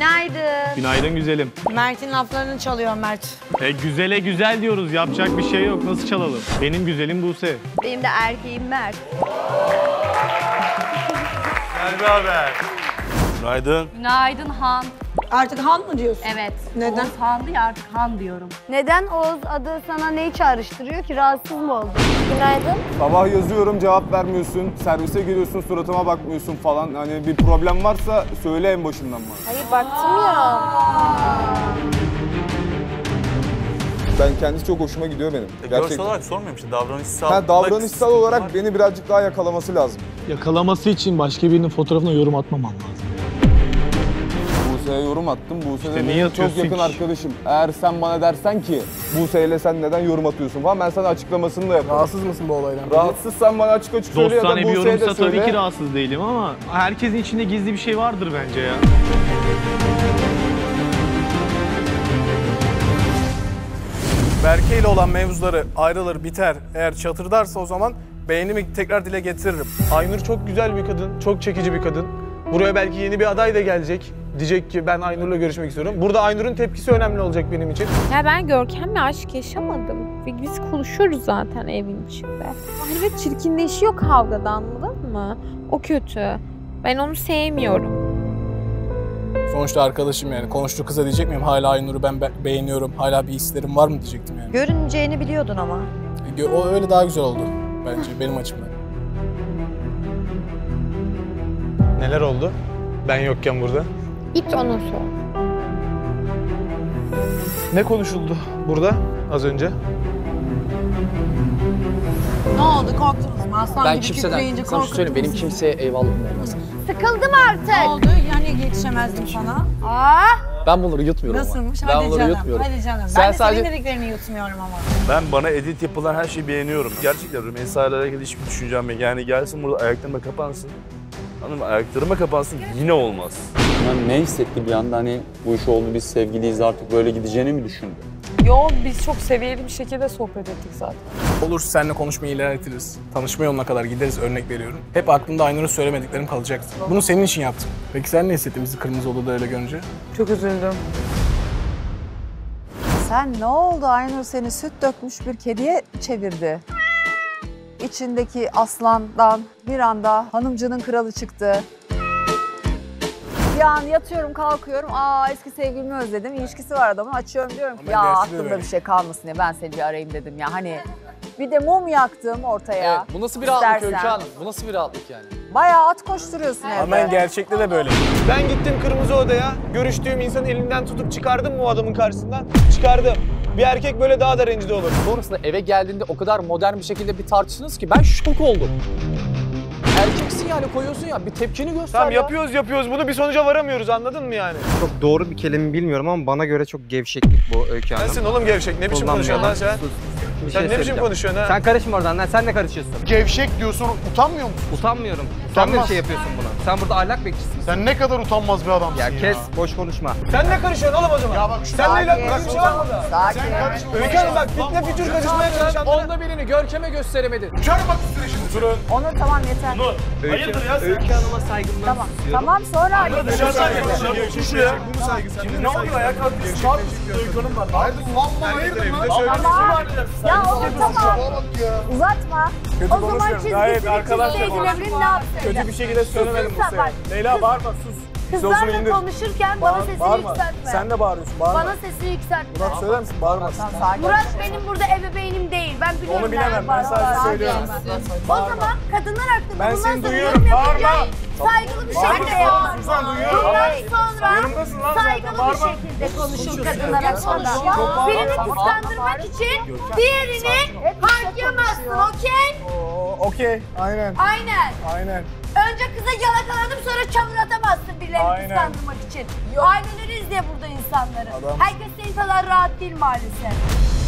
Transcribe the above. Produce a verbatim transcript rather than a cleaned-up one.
Günaydın. Günaydın güzelim. Mert'in laflarını çalıyor Mert. E güzele güzel diyoruz. Yapacak bir şey yok. Nasıl çalalım? Benim güzelim Buse. Benim de erkeğim Mert. Gel bir haber. Günaydın. Günaydın Han. Artık Han mı diyorsun? Evet. Neden? Oğuz Han'dı ya artık Han diyorum. Neden Oğuz adı sana neyi çağrıştırıyor ki? Rahatsız mı oldun? Günaydın. Sabah yazıyorum, cevap vermiyorsun, servise geliyorsun, suratıma bakmıyorsun falan. Hani bir problem varsa söyle en başından bana. Hayır baktım ya. Ben kendisi çok hoşuma gidiyor benim. E, görsel olarak sormuyorum işte, davranışsal. Ha, davranışsal olarak beni birazcık daha yakalaması lazım. Yakalaması için başka birinin fotoğrafına yorum atmaman lazım. Buse'ye yorum attım. Buse İşte de niye benim çok atıyorsun yakın ki? arkadaşım. Eğer sen bana dersen ki Buse'yle sen neden yorum atıyorsun falan, ben sana açıklamasını da yaparım. Rahatsız mısın bu olaydan? Rahatsızsan bana açık açık söyle ya da Dostane bir Buse'ye de yorumsa söyle. tabii ki rahatsız değilim ama herkesin içinde gizli bir şey vardır bence ya. Berke ile olan mevzuları ayrılır, biter. Eğer çatırdarsa o zaman beğenimi tekrar dile getiririm. Aynur çok güzel bir kadın, çok çekici bir kadın. Buraya belki yeni bir aday da gelecek. Diyecek ki ben Aynur'la görüşmek istiyorum. Burada Aynur'un tepkisi önemli olacak benim için. Ya ben Görkem'le aşk yaşamadım. Ve biz konuşuyoruz zaten evin içinde. Hayır, çirkinleşiyor kavgada, anladın mı? O kötü. Ben onu sevmiyorum. Sonuçta arkadaşım yani. Konuştuğu kıza diyecek miyim? Hala Aynur'u ben be beğeniyorum. Hala bir hislerim var mı diyecektim yani. Görüneceğini biliyordun ama. E, o öyle daha güzel oldu bence benim açımdan. Neler oldu? Ben yokken burada. Git ona sor. Ne konuşuldu burada az önce? Ne oldu? Korktunuz mu? Aslan Ben gibi kimseden, kükreyince sana bir şey söyleyeyim, benim korkuttunuz mu? kimseye eyvallahım olmaz. Sıkıldım artık. Ne oldu? Yani yetişemezdim sana. Aa! Ben bunları yutmuyorum Nasılmış? ama. Ben Hadi bunları canım. yutmuyorum. Hadi canım. Sen Ben de sadece... senin dediklerini yutmuyorum ama. Ben bana edit yapılan her şeyi beğeniyorum. Gerçekten Rümeysa ile alakalı hiçbir düşüncem yok. Yani gelsin burada ayaklarıma kapansın. Anladın mı? Ayaklarıma kapansın yine olmaz. Yani ne hissetti bir anda, hani bu iş oldu, biz sevgiliyiz artık böyle gideceğini mi düşündü? Yo, biz çok seviyeli bir şekilde sohbet ettik zaten. Olursa seninle konuşmayı ilerletiriz. Tanışma yoluna kadar gideriz, örnek veriyorum. Hep aklımda Aynur'un söylemediklerim kalacaktı. Bunu senin için yaptım. Peki sen ne hissettin bizi kırmızı odada öyle görünce? Çok üzüldüm. Sen ne oldu? Aynur seni süt dökmüş bir kediye çevirdi. İçindeki aslandan bir anda hanımcının kralı çıktı. Bir an yatıyorum, kalkıyorum. Aa, eski sevgilimi özledim. İlişkisi var adamın. Açıyorum, diyorum ki ya aklımda bir şey kalmasın diye ben seni bir arayayım dedim ya. Hani bir de mum yaktım ortaya. Evet, bu nasıl bir rahatlık Öykü Hanım? Bu nasıl bir rahatlık yani? Bayağı at koşturuyorsun evde. Ama ben gerçekte de böyle. Ben gittim kırmızı odaya. Görüştüğüm insanın elinden tutup çıkardım mı o adamın karşısından? Çıkardım. Bir erkek böyle daha da rencide olur. Sonrasında eve geldiğinde o kadar modern bir şekilde bir tartıştınız ki ben şok oldum. Erkeksin yani, koyuyorsun ya, bir tepkini göster. Tamam ya. yapıyoruz yapıyoruz bunu, bir sonuca varamıyoruz, anladın mı yani? Çok doğru bir kelime bilmiyorum ama bana göre çok gevşeklik bu Öykü Hanım. Sensin oğlum gevşek, ne biçim konuşuyorsun lan sen? Bir Sen şey ne biçim konuşuyorsun ha? Sen karışma oradan lan, sen ne karışıyorsun? Gevşek diyorsun, utanmıyor musun? Utanmıyorum. Sen de bir şey yapıyorsun buna. Sen burada ahlak bekçisisin. Sen ne kadar utanmaz bir adamsın ya. ya. Kes, boş konuşma. Sen ne karışıyorsun oğlum o zaman? Ya bak şu sen neyle bir şey var burada? Sakin. Sen karışma. Öykü Hanım bak, fitne fücur karışmaya çalışanlara. Onda birini Görkem'e gösteremedin. Uçarım bak üstüne şimdi. Oturun. Onu tamam yeter. Nur. Hayırdır ya sen? Öykü Hanım'a saygımdan Tamam. Tamam sonra hallederiz. Dışarıdan şuraya. Bunu saygı. Şimdi ne oluyor ayak kalkıyorsun? Kalkıyorsun. Öykü Hanım var. Hayırdır lan hayırdır lan? Tamam. Ya onu tamam. Uzatma. Kötü O zaman konuşuyorum. çizgisini Gayet arkadaşlar çizgiye girebilir, ne yapsın? Kötü bir şekilde söylemedim bu sefer. Leyla bağırma, sus. Kızlarla konuşurken bana sesini bağırma. yükseltme. Sen de bağırıyorsun, bağırma. Bana sesini yükseltme. Murat söyler misin? Bağırmasın. Murat benim burada ebeveynim değil. Ben biliyorum. Onu bilemem, ben sadece söylüyorum. O zaman kadınlar hakkında Ben bundan seni sonra duyuyorum, yorum bağırma. yapacağım. Saygılı bir şekilde yapın. Suzan duyuyorum. Bundan sonra Yanımdasın lan zaten, saygılı bir bağırma. şekilde konuşun kadınlar hakkında. Birini kıskandırmak için diğerini harcayamazsın, okey? Okey, aynen. Aynen. Aynen. Önce kıza yalakaladım, sonra çamur atamazsın birilerini Aynen. kıskandırmak için. Aileleriz diye burada insanları. Adam. Herkes senin kadar rahat değil maalesef.